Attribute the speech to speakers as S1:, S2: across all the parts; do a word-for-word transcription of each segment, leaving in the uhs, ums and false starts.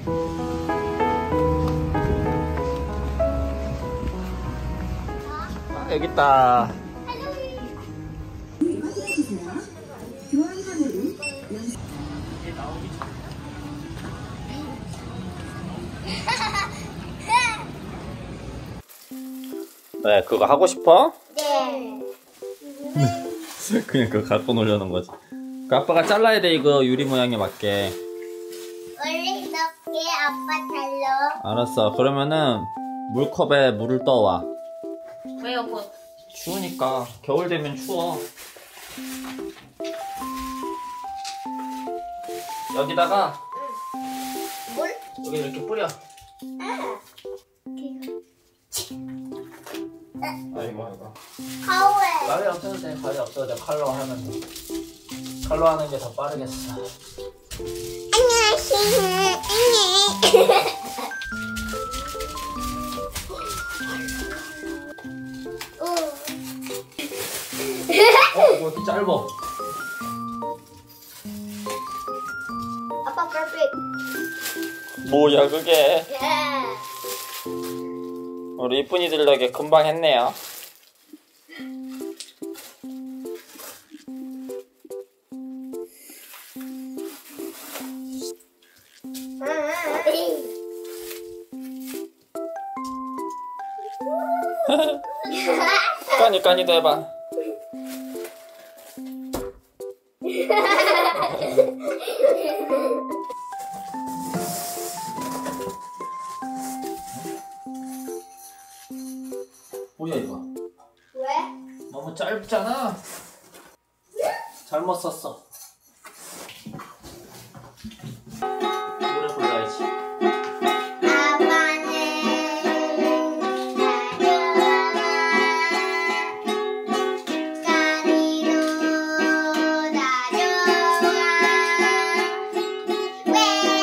S1: 아, 여기 있다. 왜 그거 하고 싶어?
S2: 네.
S1: 그냥 그거 갖고 놀려는 거지. 그 아빠가 잘라야 돼 이거 유리 모양에 맞게.
S2: 원래 이렇게 아빠 잘라.
S1: 알았어. 그러면은 물컵에 물을 떠와.
S3: 왜요, 뭐?
S1: 추우니까. 겨울 되면 추워. 여기다가
S2: 물?
S1: 여기 이렇게 뿌려.
S2: 아.
S1: 아이고 아이고.
S2: 가오에.
S1: 가위 없어도 돼. 가위 없어도 돼. 칼로 하면 돼. 칼로 하는 게 더 빠르겠어.
S2: 안녕하세요.
S1: 어, 이거 이렇게 짧아.
S2: 아빠 perfect.
S1: 뭐야 그게?
S2: 예.
S1: 우리 이쁜이들 덕에 금방 했네요. 까니 까니도 해봐. 뭐야 이거?
S2: 왜?
S1: 너무 짧잖아. 잘못 썼어. 노래 불러야지.
S2: 아빠는 나좋아. 까니도 나좋아. 왜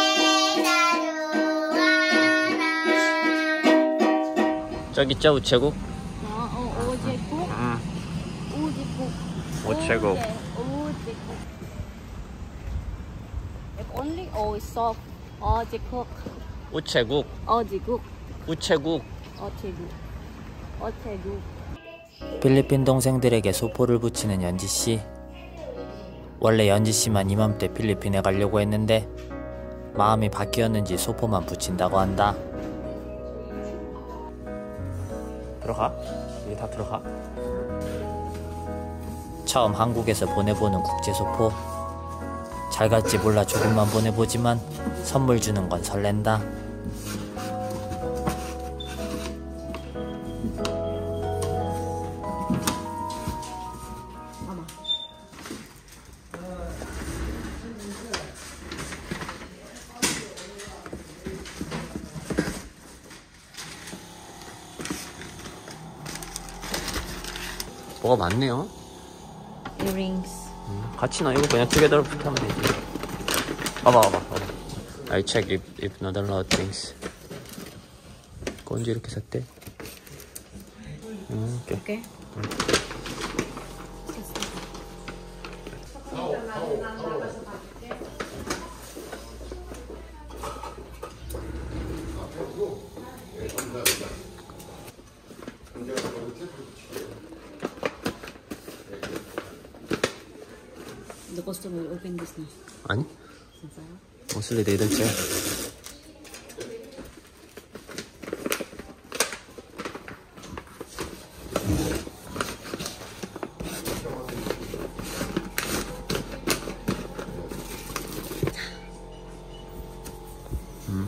S2: 나좋아하나.
S1: 저기 있죠 우체국?
S3: 어, 어, 오제국?
S1: 응.
S3: 오제국.
S1: 우체국.
S3: 오제국. Only O soft. 오제국.
S1: 우체국.
S3: 오제국.
S1: 우체국.
S3: 오제국. 오제국.
S4: 필리핀 동생들에게 소포를 붙이는 연지씨. 원래 연지씨만 이맘때 필리핀에 가려고 했는데 마음이 바뀌었는지 소포만 붙인다고 한다.
S1: 들어가. 이게 다 들어가.
S4: 처음 한국에서 보내보는 국제소포. 잘 갈지 몰라 조금만 보내보지만 선물 주는 건 설렌다.
S1: 뭐가 많네요.
S3: Earrings.
S1: 음, 같이 나 이거 그냥 투게더로 붙하면 되지. 봐봐 봐봐 봐봐. I check if, if not allowed things. 언제 이렇게 샀대? 음, 오케이.
S3: Okay.
S1: 음.
S3: The customer will open this now.
S1: 아니? mostly they don't check. 음.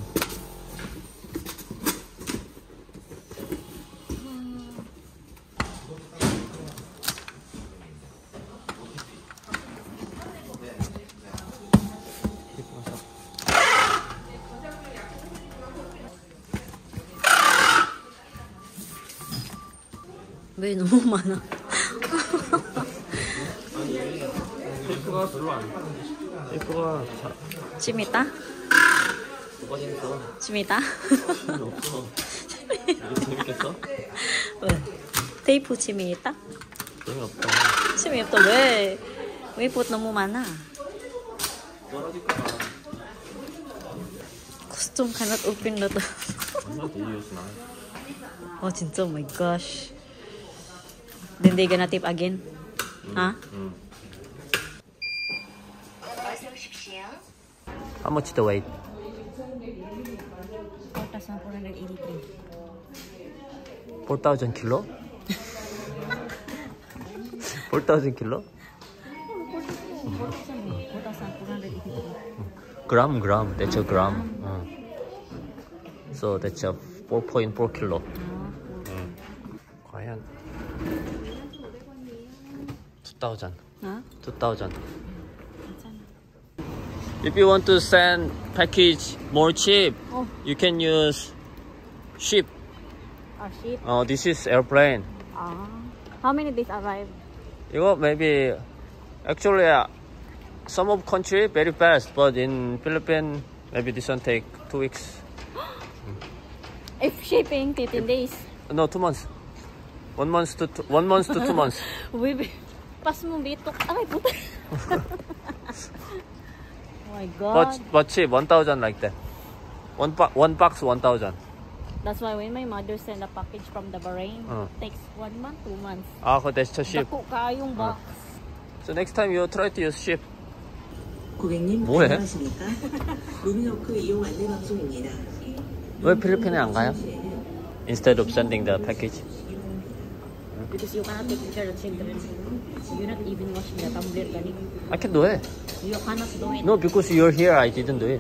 S3: 왜 너무 많아?
S1: 테이프가 별로 안 테이프가
S3: 침 있다?
S1: 뭐가 재밌어?
S3: 침 있다?
S1: 없어. 이거 재밌겠어?
S3: 왜? 테이프 침이 있다?
S1: 재미없다.
S3: 침이 없다. 왜? 왜 봇 너무 많아?
S1: 떨어질까봐.
S3: Costume cannot open na to. Oh, 진짜, oh my gosh. Then they gonna tip again? Huh?
S1: How much the weight?
S3: four thousand four hundred eighty-three.
S1: four thousand kilo? four thousand kilo?
S3: four thousand four hundred eighty-three.
S1: Gram, gram. That's a gram. 어. So that's a four point four kilo. 음. 과연 two thousand.
S3: Huh?
S1: two thousand. If you want to send package more cheap,
S3: Oh.
S1: you can use ship.
S3: Our ship.
S1: Oh, this is airplane.
S3: Ah. How many days arrive?
S1: 이거 maybe actually uh, some of country very fast, but in Philippines maybe this one take two weeks.
S3: If shipping, fifteen days.
S1: No, two months. One month to two, one month to two months.
S3: Uy, pas mo bitok. Ay, puta. Oh my God.
S1: But but cheap, one thousand like that. One box, one box, one thousand.
S3: That's why when my mother send a package from the Bahrain,
S1: Uh.
S3: takes one month, two months.
S1: Ah, that's the ship.
S3: Dako kayong box.
S1: So next time you try to use ship.
S5: 고객님
S1: 뭐해?
S5: 안녕하십니까? 루미노크 이용 안내 방송입니다.
S1: 왜 필리핀에 안 가요? Instead of sending the package.
S3: Because you cannot take care of children. You're not even washing the tumbler, gani.
S1: I can do it.
S3: You cannot do it.
S1: No, because you're here, I didn't do it.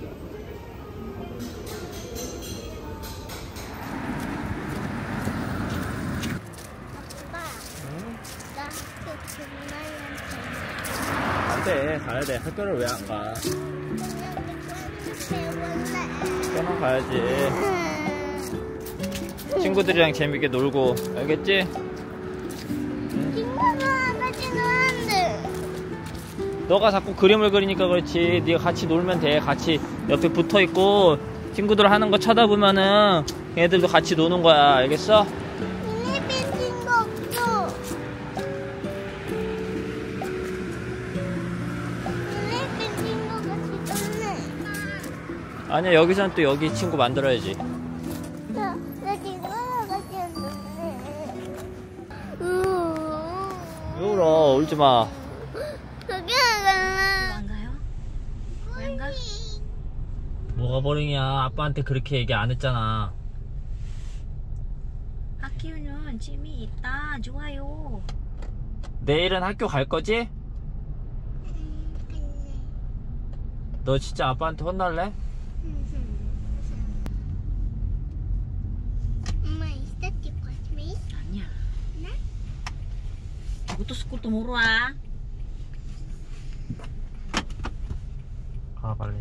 S1: 안 돼, 가야 돼. 학교를 왜 안 가? 학교는 가야지. 친구들이랑 재밌게 놀고, 알겠지? 너가 자꾸 그림을 그리니까 그렇지. 네가 같이 놀면 돼. 같이 옆에 붙어 있고 친구들 하는 거 쳐다보면은 걔네들도 같이 노는 거야. 알겠어?
S2: 필리핀 거 없어. 필리핀 거 같이 없네.
S1: 아니야, 여기서는 또 여기 친구 만들어야지.
S2: 나, 나 지금 같이 없네. 우우.
S1: 왜 울어? 울지 마.
S2: 저기 하잖아.
S3: 안 가요? 안 가?
S1: 뭐가 버링이야. 아빠한테 그렇게 얘기 안 했잖아.
S3: 학교는 짐이 있다. 좋아요.
S1: 내일은 학교 갈 거지? 너 진짜 아빠한테 혼날래?
S2: 엄마 있어? 집 거지?
S3: 아니야.
S2: 네?
S3: 이것도 스쿨 tomorrow ah.
S1: 가 빨리.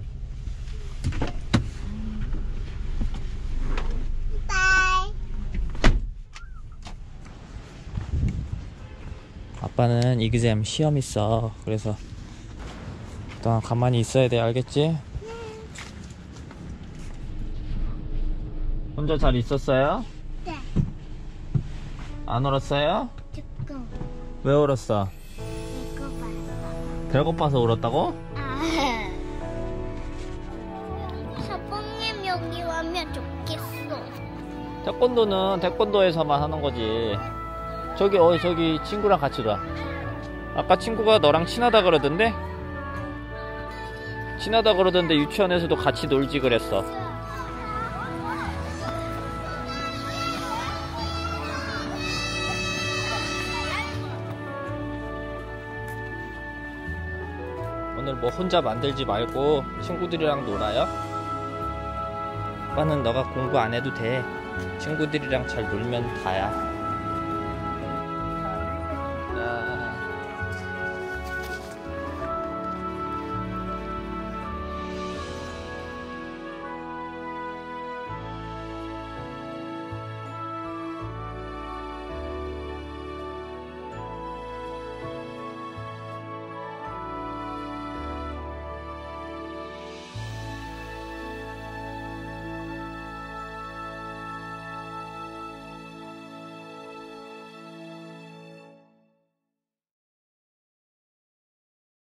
S2: 바이.
S1: 아빠는 이그잼 시험 있어. 그래서 그동안 가만히 있어야 돼. 알겠지? 혼자 잘 있었어요?
S2: 네.
S1: 안 울었어요?
S2: 조금.
S1: 왜 울었어?
S2: 이거 봐.
S1: 배고파서 울었다고?
S2: 아. 사범님 여기 와면 좋겠어.
S1: 태권도는 태권도에서만 하는 거지. 저기 어 저기 친구랑 같이 놀아. 아까 친구가 너랑 친하다 그러던데? 친하다 그러던데 유치원에서도 같이 놀지 그랬어. 오늘 뭐 혼자 만들지 말고 친구들이랑 놀아요? 아빠는 너가 공부 안 해도 돼. 친구들이랑 잘 놀면 다야.